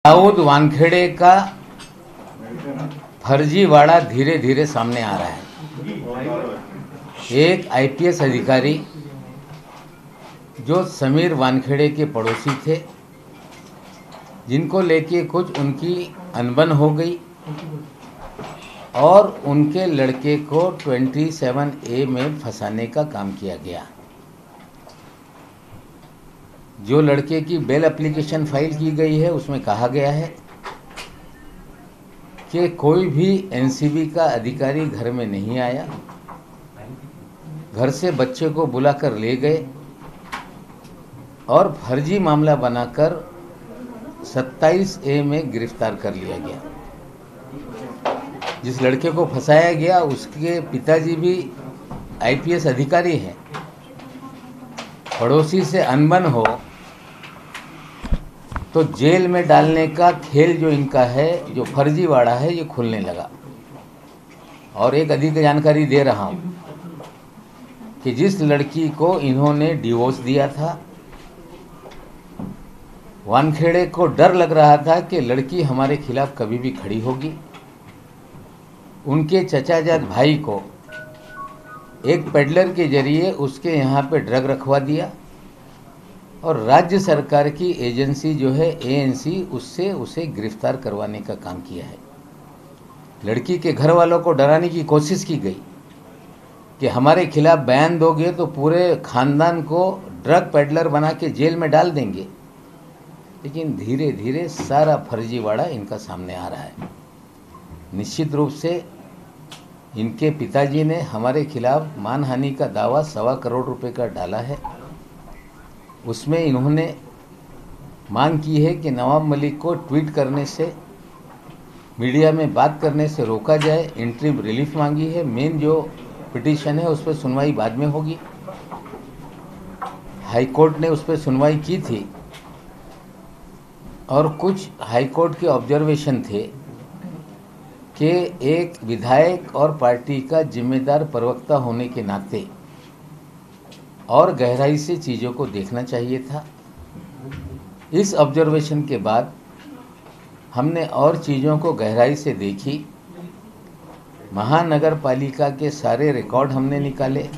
दाऊद वानखेड़े का फर्जीवाड़ा धीरे धीरे सामने आ रहा है। एक आईपीएस अधिकारी जो समीर वानखेड़े के पड़ोसी थे, जिनको लेके कुछ उनकी अनबन हो गई और उनके लड़के को 27A में फंसाने का काम किया गया। जो लड़के की बेल एप्लीकेशन फाइल की गई है उसमें कहा गया है कि कोई भी एनसीबी का अधिकारी घर में नहीं आया, घर से बच्चे को बुलाकर ले गए और फर्जी मामला बनाकर 27A में गिरफ्तार कर लिया गया। जिस लड़के को फंसाया गया उसके पिताजी भी आईपीएस अधिकारी हैं। पड़ोसी से अनबन हो तो जेल में डालने का खेल जो इनका है, जो फर्जीवाड़ा है, ये खुलने लगा। और एक अधिक जानकारी दे रहा हूँ कि जिस लड़की को इन्होंने डिवोर्स दिया था, वानखेड़े को डर लग रहा था कि लड़की हमारे खिलाफ कभी भी खड़ी होगी। उनके चचाजाद भाई को एक पेडलर के जरिए उसके यहाँ पे ड्रग रखवा दिया और राज्य सरकार की एजेंसी जो है एएनसी, उससे उसे गिरफ्तार करवाने का काम किया है। लड़की के घर वालों को डराने की कोशिश की गई कि हमारे खिलाफ बयान दोगे तो पूरे खानदान को ड्रग पेडलर बना के जेल में डाल देंगे। लेकिन धीरे धीरे सारा फर्जीवाड़ा इनका सामने आ रहा है। निश्चित रूप से इनके पिताजी ने हमारे खिलाफ मानहानि का दावा 1.25 करोड़ रुपए का डाला है। उसमें इन्होंने मांग की है कि नवाब मलिक को ट्वीट करने से, मीडिया में बात करने से रोका जाए। इंटरिम रिलीफ मांगी है। मेन जो पिटीशन है उस पर सुनवाई बाद में होगी। हाई कोर्ट ने उस पर सुनवाई की थी और कुछ हाई कोर्ट के ऑब्जर्वेशन थे कि एक विधायक और पार्टी का जिम्मेदार प्रवक्ता होने के नाते और गहराई से चीज़ों को देखना चाहिए था। इस ऑब्जर्वेशन के बाद हमने और चीज़ों को गहराई से देखी। महानगर पालिका के सारे रिकॉर्ड हमने निकाले।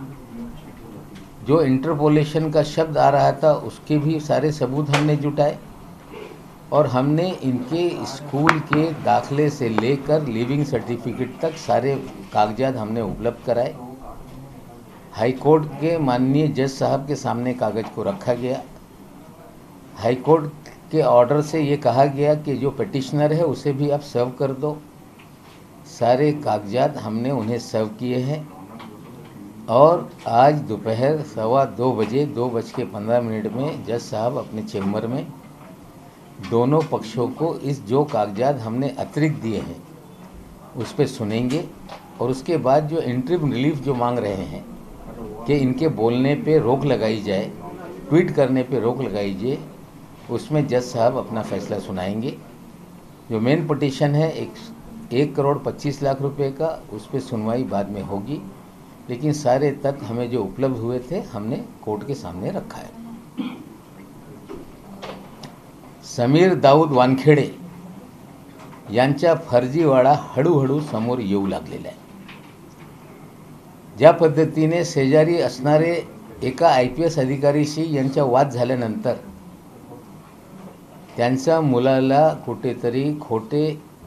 जो इंटरपोलेशन का शब्द आ रहा था उसके भी सारे सबूत हमने जुटाए और हमने इनके स्कूल के दाखिले से लेकर लिविंग सर्टिफिकेट तक सारे कागजात हमने उपलब्ध कराए। हाई कोर्ट के माननीय जज साहब के सामने कागज को रखा गया। हाई कोर्ट के ऑर्डर से ये कहा गया कि जो पिटिशनर है उसे भी आप सर्व कर दो। सारे कागजात हमने उन्हें सर्व किए हैं और आज दोपहर 2:15 बजे 2:15 में जज साहब अपने चेम्बर में दोनों पक्षों को इस जो कागजात हमने अतिरिक्त दिए हैं उस पर सुनेंगे और उसके बाद जो इंटरिम रिलीफ जो मांग रहे हैं कि इनके बोलने पे रोक लगाई जाए, ट्वीट करने पे रोक लगाई जाए, उसमें जज साहब अपना फैसला सुनाएंगे। जो मेन पिटीशन है 1,25,00,000 रुपए का, उस पर सुनवाई बाद में होगी। लेकिन सारे तथ्य हमें जो उपलब्ध हुए थे हमने कोर्ट के सामने रखा है। समीर दाऊद वानखेड़े यांचा फर्जीवाडा हळूहळू समोर येऊ लागलेला आहे। ज्या पद्धतीने शेजारी असणारे एका आयपीएस अधिकारीशी यांचा वाद झाल्यानंतर त्यांच्या मुलाला कुठेतरी खोटे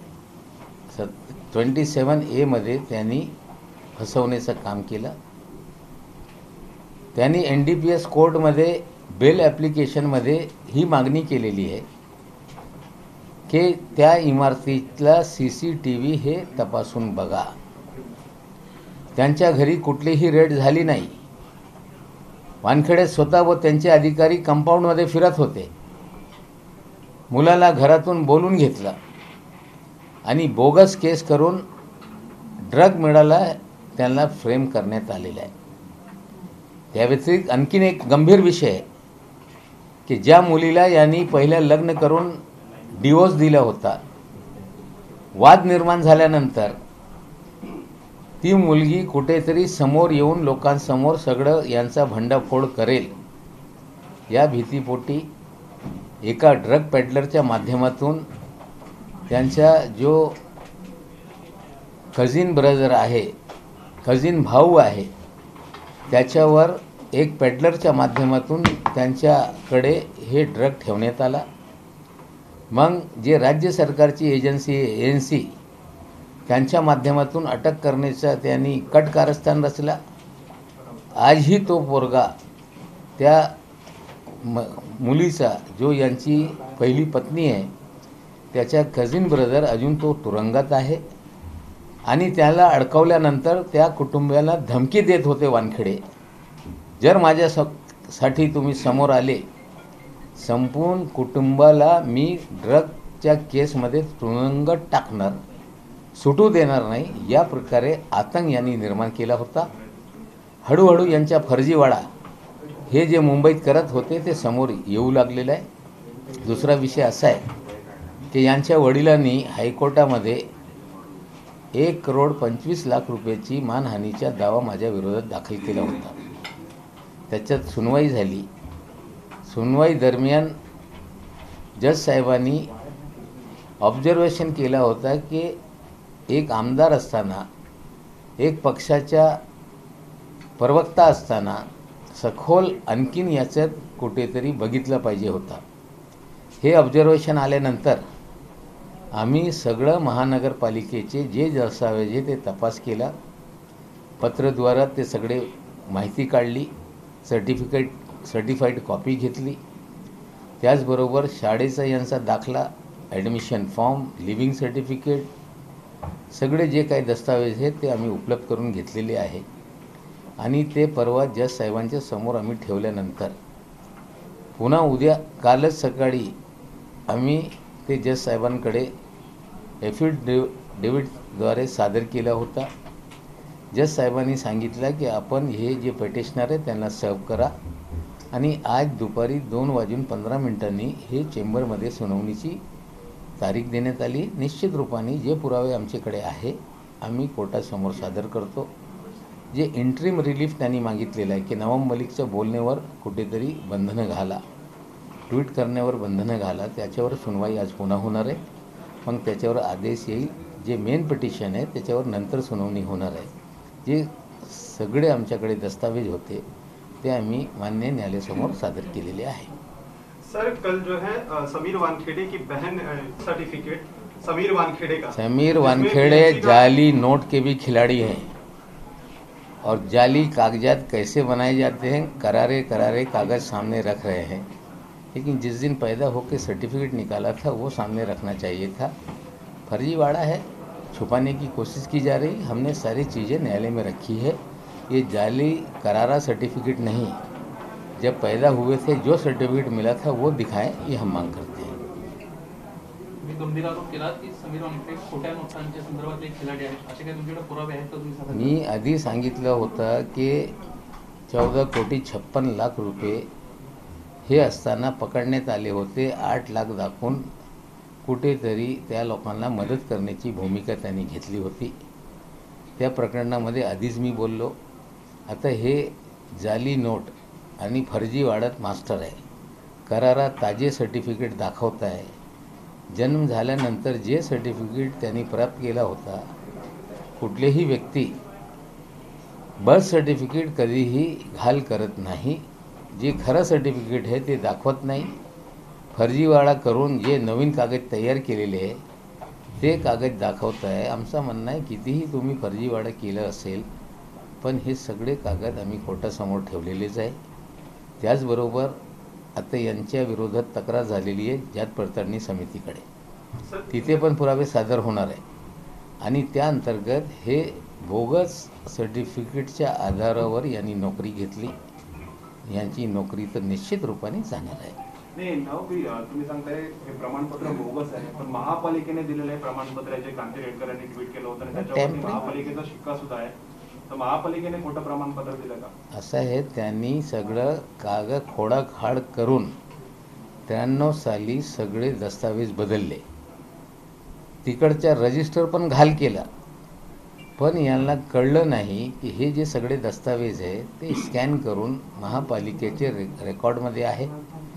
27A मध्ये त्यांनी फसवण्याचं काम केलं। त्यांनी NDPS कोर्टमध्ये बेल ॲप्लिकेशनमध्ये ही मागणी केलेली आहे की त्या इमारतीतला CCTV हे तपासून बघा। त्यांच्या घरी कुठलीही रेड झाली नाही। वानखेडे स्वतः व त्यांचे अधिकारी कंपाऊंडमध्ये फिरत होते। मुलाला घरातून बोलून घेतलं आणि बोगस केस करून ड्रग मिळाला त्यांना फ्रेम करण्यात आलेला आहे। त्या व्यतिरिक्त आणखीन एक गंभीर विषय आहे की ज्या मुलीला यांनी पहिल्या लग्न करून डिवोर्स दिला होता, वाद निर्माण झाल्यानंतर ती मुलगी कुठेतरी समोर येऊन लोकांसमोर सगळं यांचा भंडाफोड करेल या भीतीपोटी एका ड्रग पेडलरच्या माध्यमातून त्यांचा जो कझिन ब्रदर आहे, कझिन भाऊ आहे, त्याच्यावर एक पेडलरच्या माध्यमातून त्यांच्याकडे हे ड्रग ठेवण्यात आला. मग जे राज्य सरकारची एजन्सी ANC त्यांच्या माध्यमातून अटक करण्याचा त्यांनी कट कारस्थान रचला. आजही तो पोरगा त्या मुलीचा जो यांची पहिली पत्नी आहे त्याचा कझिन ब्रदर अजून तो तुरुंगात आहे आणि त्याला अडकवल्यानंतर त्या कुटुंबियाला धमकी देत होते वानखेडे, जर माझ्यासाठी तुम्ही समोर आले संपूर्ण कुटुंबाला मी ड्रगच्या केसमध्ये तुरुंगात टाकणार, सुटू देणार नाही, या प्रकारे आतंक यांनी निर्माण केला होता. हळूहळू यांच्या फर्जीवाडा हे जे मुंबईत करत होते ते समोर येऊ लागलेलं आहे. दुसरा विषय असा आहे की यांच्या वडिलांनी हायकोर्टामध्ये 1,25,00,000 रुपयाची मानहानीचा दावा माझ्या विरोधात दाखल केला होता. त्याच्यात सुनवाई झाली. सुनवाई दरम्यान जज साहेबांनी ऑब्झर्वेशन केला होता की एक आमदार असताना, एक पक्षाचा प्रवक्ता असताना सखोल आणखीन याच्यात कुठेतरी बघितलं पाहिजे होता. हे ऑब्झर्वेशन आल्यानंतर आम्ही सगळं महानगरपालिकेचे जे दस्तावेज आहे ते तपास केला. पत्रद्वारा ते सगळे माहिती काढली, सर्टिफाईड कॉपी घेतली. त्याचबरोबर शाळेचा यांचा दाखला, ॲडमिशन फॉर्म, लिव्हिंग सर्टिफिकेट, सगळे जे काही दस्तावेज आहेत ते आम्ही उपलब्ध करून घेतलेले आहे. आणि ते परवा जज साहेबांच्या समोर आम्ही ठेवल्यानंतर पुन्हा उद्या कालच सकाळी आम्ही ते जज साहेबांकडे ॲफिडेव्हिटद्वारे सादर केला होता. जज साहेबांनी सांगितलं की आपण हे जे पेटिशनर आहे त्यांना सर्व करा आणि आज दुपारी 2:15 हे चेंबरमध्ये सुनावणीची तारीख देण्यात आली. निश्चित रूपाने जे पुरावे आमच्याकडे आहे आम्ही कोर्टासमोर सादर करतो. जे इंटरिम रिलीफ त्यांनी मागितलेलं आहे की नवाब मलिकच्या बोलण्यावर कुठेतरी बंधनं घाला, ट्विट करण्यावर बंधनं घाला, त्याच्यावर सुनवाई आज पुन्हा होणार आहे. मग त्याच्यावर आदेश येईल. जे मेन पिटिशन आहे त्याच्यावर नंतर सुनावणी होणार आहे. जे सगळे आमच्याकडे दस्तावेज होते ते आम्ही मान्य न्यायालयासमोर सादर केलेले आहे. सर, कल जो है समीर वानखेड़े की बहन सर्टिफिकेट समीर वानखेड़े जाली नोट के भी खिलाड़ी हैं और जाली कागजात कैसे बनाए जाते हैं, करारे कागज़ सामने रख रहे हैं. लेकिन जिस दिन पैदा होकर सर्टिफिकेट निकाला था वो सामने रखना चाहिए था. फर्जीवाड़ा है, छुपाने की कोशिश की जा रही. हमने सारी चीज़ें न्यायालय में रखी है. ये जाली करारा सर्टिफिकेट नहीं, जब पैदा हुए थे जो सर्टिफिकेट मिला था वो दिखाएं, ये हम मांग करते हैं. मी आधी सांगितलं होतं की 14,56,00,000 रुपये हे असताना पकडण्यात आले होते. 8 लाख दाखवून कुठेतरी त्या लोकांना मदत करण्याची भूमिका त्यांनी घेतली होती. त्या प्रकरणामध्ये आधीच मी बोललो. आता हे जाली नोट आणि फर्जीवाड्यात मास्टर आहे. करारा ताजे सर्टिफिकेट दाखवत आहे. जन्म झाल्यानंतर जे सर्टिफिकेट त्यांनी प्राप्त केला होता, कुठलेही व्यक्ती बर्थ सर्टिफिकेट कधीही घाल करत नाही. जे खरं सर्टिफिकेट आहे ते दाखवत नाही. फर्जीवाडा करून जे नवीन कागद तयार केलेले आहे ते कागद दाखवत आहे. आमचं म्हणणं आहे कितीही तुम्ही फर्जीवाडा केलं असेल पण हे सगळे कागद आम्ही कोर्टासमोर ठेवलेलेच आहे. त्याचबरोबर आता यांच्या विरोधात तक्रार झालेली आहे जात पडताळणी समितीकडे, तिथे पण पुरावे सादर होणार आहे आणि त्या अंतर्गत हे बोगस सर्टिफिकेटच्या आधारावर यांनी नोकरी घेतली. यांची नोकरी तर निश्चित रूपाने जाणार आहे. नाही, नोकरी तुम्ही सांगताय हे प्रमाणपत्र बोगस आहे, पण महापालिकेने दिलेले प्रमाणपत्राचे क्रांती रेडकर यांनी ट्विट केलं होतं आणि त्याच्यावर महापालिकेचा शिक्का सुद्धा आहे. तर महापालिकेने खोटं प्रमाणपत्र दिलं का? असं आहे, त्यांनी सगळं कागद खोडाखाड करून 93 साली सगळे दस्तावेज बदलले. तिकडच्या रजिस्टर पण घाल केला, पण यांना कळलं नाही की हे जे सगळे दस्तावेज आहे ते स्कॅन करून महापालिकेचे रेकॉर्डमध्ये आहे.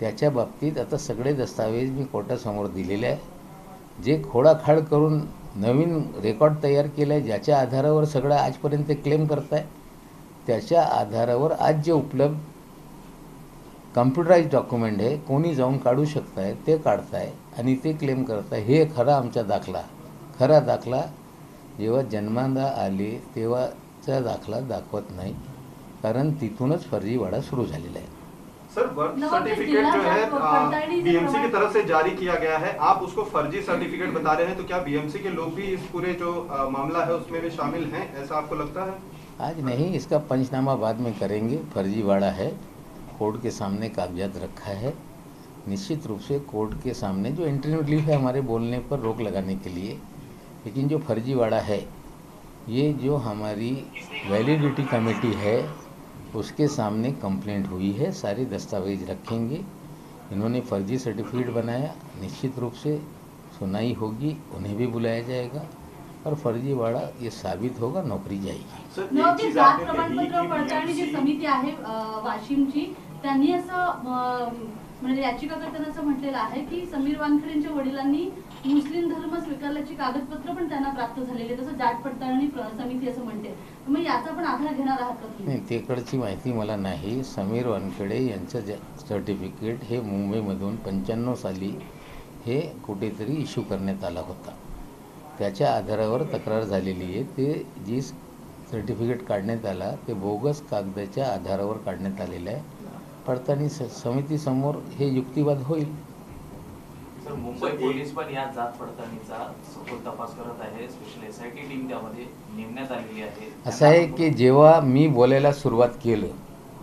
त्याच्या बाबतीत आता सगळे दस्तावेज मी कोर्टासमोर दिलेले आहे. जे खोडाखाड करून नवीन रेकॉर्ड तयार केलं आहे, ज्याच्या आधारावर सगळं आजपर्यंत क्लेम करताय, त्याच्या आधारावर आज जे उपलब्ध कम्प्युटराइज डॉक्युमेंट आहे, कोणी जाऊन काढू शकताय ते काढताय आणि ते क्लेम करताय. हे खरा आमचा दाखला. खरा दाखला जेव्हा जन्माला आले तेव्हाचा दाखला दाखवत नाही, कारण तिथूनच फर्जीवाड़ा शुरू झालेला आहे. सर, बर्थ सर्टिफिकेट जो है बीएमसी की तरफ से जारी किया गया है, आप उसको फर्जी सर्टिफिकेट बता रहे हैं, तो क्या बीएमसी के लोग भी इस पूरे जो मामला है उसमें भी शामिल हैं, ऐसा आपको लगता है? आज नहीं, इसका पंचनामा बाद में करेंगे. फर्जीवाड़ा है, कोर्ट के सामने कागजात रखा है. निश्चित रूप से कोर्ट के सामने जो इंटरव्यू ली है हमारे बोलने पर रोक लगाने के लिए, लेकिन जो फर्जीवाड़ा है, ये जो हमारी वैलिडिटी कमेटी है उसके सामने कंप्लेंट हुई है. सारे दस्तावेज रखेंगे. इन्होंने फर्जी सर्टिफिकेट बनाया, निश्चित रूप से सुनाई होगी, उन्हें भी बुलाया जाएगा और फर्जीवाड़ा ये साबित होगा, नौकरी जाएगी. जात प्रमाणपत्र पडताळणी जी समिती आहे वाशिमची, त्यांनी असं म्हणजे याचिकाकर्त्यांना असं म्हटलेलं आहे की समीर वानखेडेंच्या वडिलांनी मुस्लिम धर्म स्वीकारल्याची कागदपत्र पण त्यांना प्राप्त झालेली, तसं जात पडताळणी समिती असं म्हणते. मग याचा पण आधार घेणार आहात का तुम्ही? नाही, तेकडची माहिती मला नाही. समीर वानखेडे यांचं सर्टिफिकेट हे मुंबईमधून 95 साली हे कुठेतरी इश्यू करण्यात आला होता. त्याच्या आधारावर तक्रार झालेली आहे. ते जी सर्टिफिकेट काढण्यात आला ते बोगस कागदाच्या आधारावर काढण्यात आलेलं आहे. पडताळणी समितीसमोर हे युक्तिवाद होईल. सर, मुंबई पोलीस पण या जात पडताळणीचा सखोल तपास करत आहे. स्पेशल SIT टीम त्यामध्ये नेमण्यात आलेली आहे. असं आहे की जेव्हा मी बोलायला सुरुवात केलं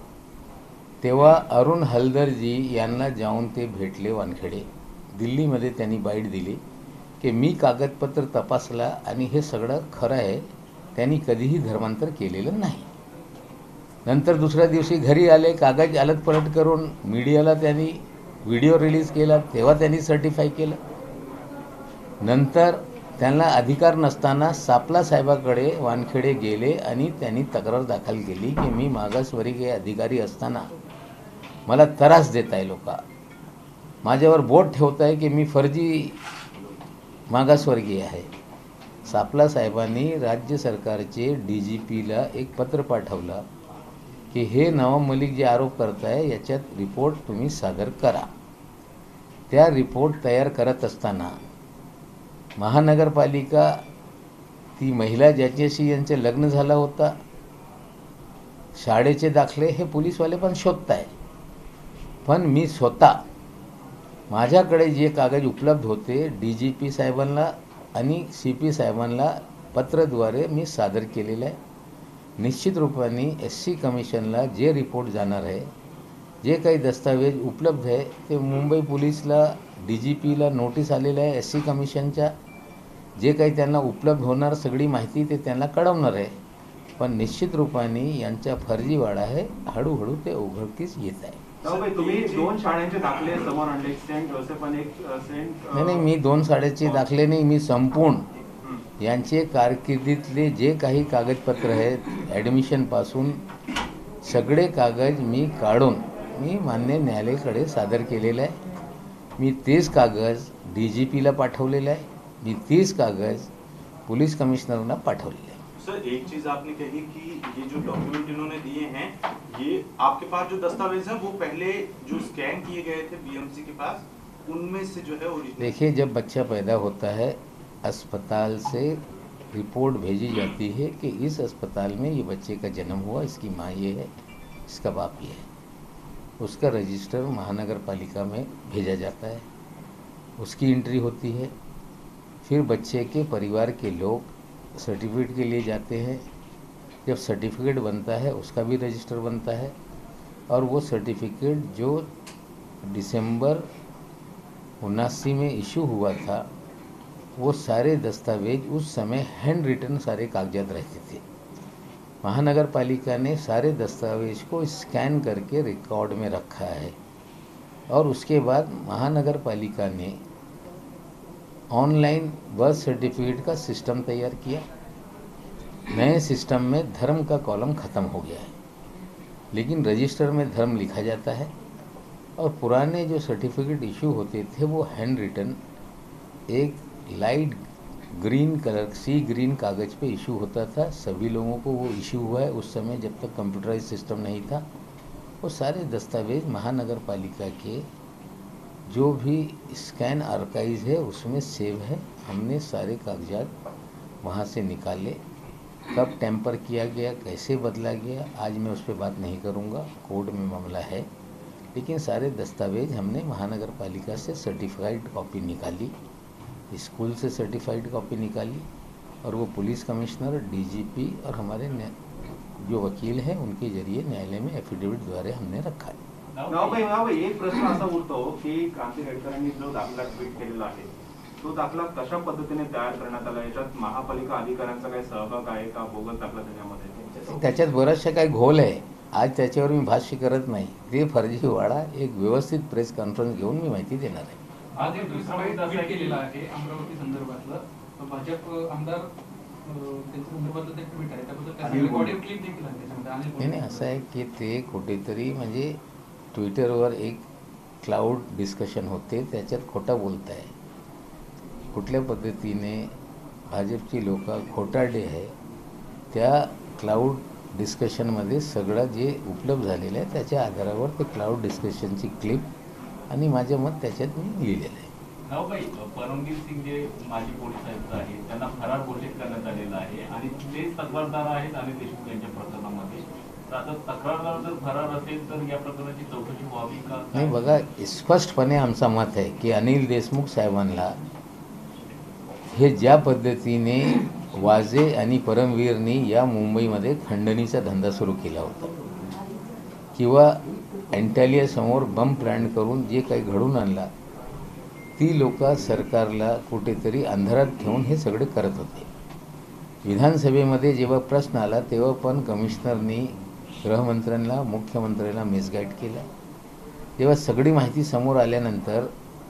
तेव्हा अरुण हलदरजी यांना जाऊन ते भेटले. वानखेडे दिल्लीमध्ये त्यांनी बाईट दिली की मी कागदपत्र तपासला आणि हे सगळं खरं आहे, त्यांनी कधीही धर्मांतर केलेलं नाही. नंतर दुसऱ्या दिवशी घरी आले, कागद अलटपलट करून मीडियाला त्यांनी व्हिडिओ रिलीज केला, तेव्हा त्यांनी सर्टिफाय केलं. नंतर त्यांना अधिकार नसताना सापला साहेबाकडे वानखेडे गेले आणि त्यांनी तक्रार दाखल केली की मी मागासवर्गीय अधिकारी असताना मला त्रास देत आहे, लोक माझ्यावर बोट ठेवत आहे की मी फर्जी मागासवर्गीय आहे. सापला साहेबांनी राज्य सरकारचे DGPला एक पत्र पाठवलं की हे नवाब मलिक जे आरोप करताय याच्यात रिपोर्ट तुम्ही सादर करा. त्या रिपोर्ट तयार करत असताना महानगरपालिका ती महिला ज्याच्याशी यांचे लग्न झालं होता, शाळेचे दाखले हे पोलीसवाले पण शोधताय. पण मी स्वतः माझ्याकडे जे कागद उपलब्ध होते DGP साहेबांना आणि CP साहेबांना पत्राद्वारे मी सादर केलेलं आहे. निश्चित रूपाने SC कमिशनला जे रिपोर्ट जाणार आहे, जे काही दस्तावेज उपलब्ध आहे ते मुंबई पोलीसला DGPला नोटीस आलेलं आहे. SC कमिशनच्या जे काही त्यांना उपलब्ध होणार सगळी माहिती ते त्यांना कळवणार आहे. पण निश्चित रूपाने यांचा फर्जीवाडा आहे, हळूहळू ते उघडकीस येत आहे. तुम्ही 2 शाळांचे दाखले समोर आणले, सेंट जोसेफ आणि नाही, मी 2 शाळेचे दाखले नाही, मी संपूर्ण यांचे कारकिर्दीतले जे काही कागदपत्र आहेत ॲडमिशनपासून सगळे कागद मी काढून मी मान्य न्यायालयाकडे सादर केलेलं आहे. मी तेच कागद DGPला पाठवलेलं आहे. मी तेच कागद पुलिस कमिश्नरना पाठवलेले आहे. सर, एक चीज आपने कही कि ये जो डॉक्यूमेंट इन्होंने दिए हैं, ये आपके पास जो दस्तावेज हैं वो पहले जो स्कैन किए गए थे BMC के पास, उनमें से जो है ओरिजिनल। देखिए, जब बच्चा पैदा होता है अस्पताल से रिपोर्ट भेजी जाती है कि इस अस्पताल में ये बच्चे का जन्म हुआ, इसकी माँ ये है, इसका बाप ये है. उसका रजिस्टर महानगर पालिका में भेजा जाता है, उसकी एंट्री होती है. फिर बच्चे के परिवार के लोग सर्टिफिकेट के लिए जाते हैं. जब सर्टिफिकेट बनता है उसका भी रजिस्टर बनता है और वो सर्टिफिकेट जो दिसंबर 79 में इशू हुआ था वो सारे दस्तावेज उस समय हैंड रिटन सारे कागजात रहते थे. महानगर पालिका ने सारे दस्तावेज को स्कैन करके रिकॉर्ड में रखा है और उसके बाद महानगर पालिका ने ऑनलाइन बर्थ सर्टिफिकेट का सिस्टम तैयार किया. नए सिस्टम में धर्म का कॉलम ख़त्म हो गया है, लेकिन रजिस्टर में धर्म लिखा जाता है और पुराने जो सर्टिफिकेट इशू होते थे वो हैंड रिटन एक लाइट ग्रीन कलर सी ग्रीन कागज़ पे इशू होता था। सभी लोगों को वो इशू हुआ है। उस समय जब तक कंप्यूटराइज सिस्टम नहीं था, वो सारे दस्तावेज महानगर पालिका के जो भी स्कैन आर्काइव है उसमें सेव है। हमने सारे कागजात वहाँ से निकाले। कब टेम्पर किया गया, कैसे बदला गया, आज मैं उस पर बात नहीं करूँगा, कोर्ट में मामला है। लेकिन सारे दस्तावेज हमने महानगर पालिका से सर्टिफाइड कॉपी निकाली, स्कूल से सर्टिफाइड कॉपी निकाली, और वो पुलिस कमिश्नर, डीजीपी और हमारे जो वकील हैं उनके जरिए न्यायालय में एफिडेविट द्वारे हमने रखा है। नावभाई, एक प्रश्न असा उरतो की क्रांती रेडकरांनी जो दाखला ट्विट केलेला आहे तो दाखला कशा पद्धतीने तयार करण्यात आला, याच्यात महापालिका अधिकाऱ्यांचा काही सहभाग आहे का, बोगस दाखला त्याच्यामध्ये? त्याच्यात बराचशा काही घोल आहे। आज त्याच्यावर मी भाष्य करत नाही, ते फर्जीवाडा एक व्यवस्थित प्रेस कॉन्फरन्स घेऊन मी माहिती देणार आहे। आज एक दुसरा ट्विट केलेला आहे अमरावती संदर्भातलं, भाजप आमदार त्यांच्या संदर्भातलं ते ट्विट आहे, त्याबद्दल ऑडिओ क्लिप देखील आहे त्याच्यामध्ये। नाही, असं आहे की ते कुठेतरी म्हणजे ट्विटरवर एक क्लाउड डिस्कशन होते, त्याच्यात खोटा बोलत आहे। कुठल्या पद्धतीने भाजपची लोक खोटारडे आहे, त्या क्लाउड डिस्कशनमध्ये सगळं जे उपलब्ध झालेलं आहे त्याच्या आधारावर ते क्लाउड डिस्कशनची क्लिप आणि माझे मत त्याच्यात मी लिहिलेलं आहे। नावभाई, परमवीर सिंग जे माजी पोलीस आयुक्त आहेत त्यांना फरार घोषित करण्यात आलेलं आहे आणि तेच तक्रारदार आहेत अनिल देशमुख यांच्या प्रकरणामध्ये। तर आता तक्रारदार जर फरार असेल तर या प्रकरणाची चौकशी व्हावी का? नाही, बघा, स्पष्टपणे आमचा मत आहे की अनिल देशमुख साहेबांना हे ज्या पद्धतीने वाजे आणि परमवीरनी या मुंबईमध्ये खंडणीचा धंदा सुरू केला होता किंवा अँटालिया समोर बम प्लॅन करून जे काही घडून आणला, ती लोक सरकारला कुठेतरी अंधारात ठेवून हे सगळे करत होते। विधानसभेमध्ये जेव्हा प्रश्न आला तेव्हा पण कमिशनरनी गृहमंत्र्यांना, मुख्यमंत्र्यांना मिसगाईड केला। तेव्हा सगळी माहिती समोर आल्यानंतर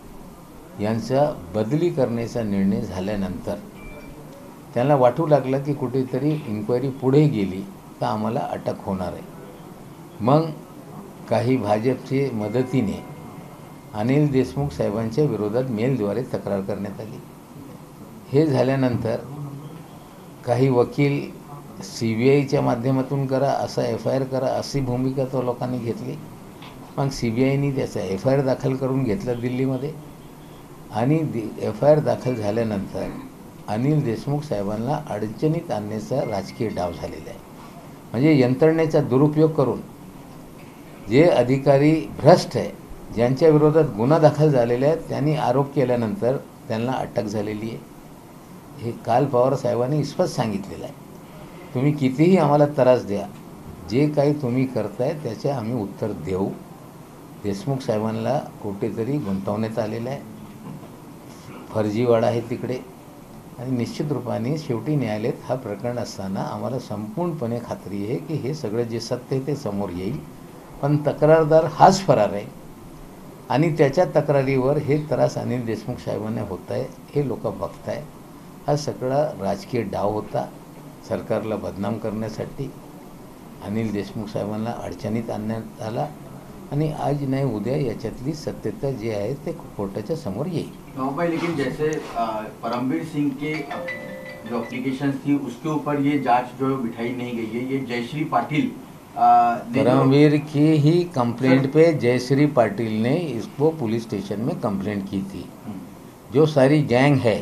यांचा बदली करण्याचा निर्णय झाल्यानंतर त्यांना वाटू लागलं की कुठेतरी इन्क्वायरी पुढे गेली तर आम्हाला अटक होणार आहे। मग काही भाजपचे मदतीने अनिल देशमुख साहेबांच्या विरोधात मेलद्वारे तक्रार करण्यात आली। हे झाल्यानंतर काही वकील CBIच्या माध्यमातून करा, असा FIR करा, अशी भूमिका तो लोकांनी घेतली। मग CBIनी त्याचा FIR दाखल करून घेतला दिल्लीमध्ये आणि FIR दाखल झाल्यानंतर अनिल देशमुख साहेबांना अडचणीत आणण्याचा राजकीय डाव झालेला आहे। म्हणजे यंत्रणेचा दुरुपयोग करून जे अधिकारी भ्रष्ट आहे, ज्यांच्या विरोधात गुन्हा दाखल झालेला आहे, त्यांनी आरोप केल्यानंतर त्यांना अटक झालेली आहे। हे काल पवार साहेबांनी स्पष्ट सांगितलेलं आहे, तुम्ही कितीही आम्हाला त्रास द्या, जे काही तुम्ही करताय त्याचे आम्ही उत्तर देऊ। देशमुख साहेबांना कुठेतरी गुंतवण्यात आलेलं आहे, फर्जीवाडा आहे तिकडे, आणि निश्चित रूपाने शेवटी न्यायालयात हा प्रकरण असताना आम्हाला संपूर्णपणे खात्री आहे की हे सगळं जे सत्य आहे ते समोर येईल। पण तक्रारदार हाच फरार आहे आणि त्याच्या तक्रारीवर हे त्रास अनिल देशमुख साहेबांना होत आहे, हे लोक बघताय। हा सगळा राजकीय डाव होता सरकारला बदनाम करण्यासाठी। अनिल देशमुख साहेबांना अडचणीत आणण्यात आला आणि आज नाही उद्या याच्यातली सत्यता जी आहे ते कोर्टाच्या समोर येईल। भाई, लेकिन जैसे परमवीर सिंह के जो एप्लीकेशन थी उसके ऊपर ये जांच जो बिठाई नहीं गई है, ये जयश्री पाटिल परमवीर की ही कंप्लेंट पे जयश्री पाटिल ने इसको पुलिस स्टेशन में कंप्लेंट की थी। जो सारी गैंग है,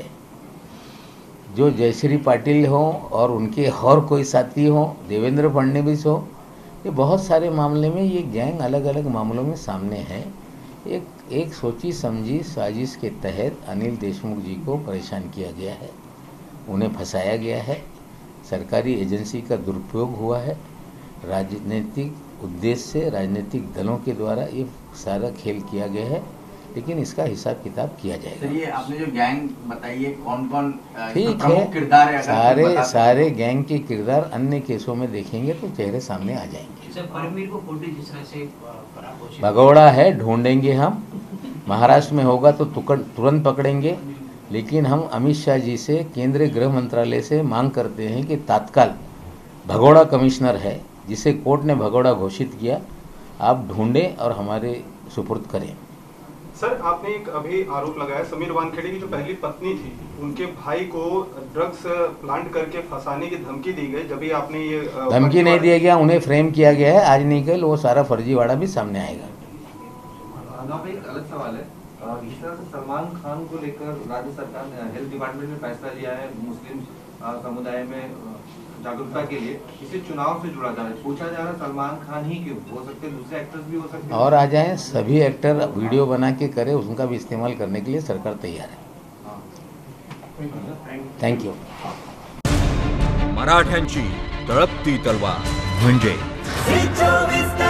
जो जयश्री पाटिल हो और उनके और कोई साथी हो, देवेंद्र फडणवीस हो, ये बहुत सारे मामले में ये गैंग अलग अलग मामलों में सामने है। एक सोची समझी साजिश के तहत अनिल देशमुख जी को परेशान किया गया है, उन्हें फंसाया गया है, सरकारी एजेंसी का दुरुपयोग हुआ है, राजनीतिक उद्देश्य से राजनीतिक दलों के द्वारा ये सारा खेल किया गया है, लेकिन इसका हिसाब किताब किया जाएगा। सर, ये आपने जो गैंग बताई है, कौन कौन ठीक प्रमुख किरदार है? सारे गैंग के किरदार अन्य केसों में देखेंगे तो चेहरे सामने आ जाएंगे। सर, परमवीर को कोर्ट जिस तरह से भगौड़ा है, ढूंढेंगे हम, महाराष्ट्र में होगा तो तुरंत पकड़ेंगे। लेकिन हम अमित शाह जी से, केंद्रीय गृह मंत्रालय से मांग करते हैं कि तत्काल भगौड़ा कमिश्नर है जिसे कोर्ट ने भगौड़ा घोषित किया, आप ढूंढें और हमारे सुपुर्द करें। सर, आपने एक अभी आरोप लगाया समीर वानखेड़े की जो पहली पत्नी थी उनके भाई को ड्रग्स प्लांट करके फंसाने की धमकी दी गई। जब भी आपने ये धमकी नहीं दिया गया, उन्हें फ्रेम किया गया है। आज नहीं कल वो सारा फर्जीवाड़ा भी सामने आएगा। एक अलग सवाल है, जिस तरह से सलमान खान को लेकर राज्य सरकार ने हेल्थ डिपार्टमेंट ने फैसला लिया है मुस्लिम समुदाय में जागरूकता के लिए, इसे चुनाव से जुड़ा जा रहा है, पूछा जा रहा है सलमान खान ही क्यों हो सकते हैं, दूसरे एक्टर्स भी हो सकते हैं और आ जाएं, सभी एक्टर वीडियो बना के करें, उनका भी इस्तेमाल करने के लिए सरकार तैयार है। Thank you. मराठ्यांची तळपती तलवार म्हणजे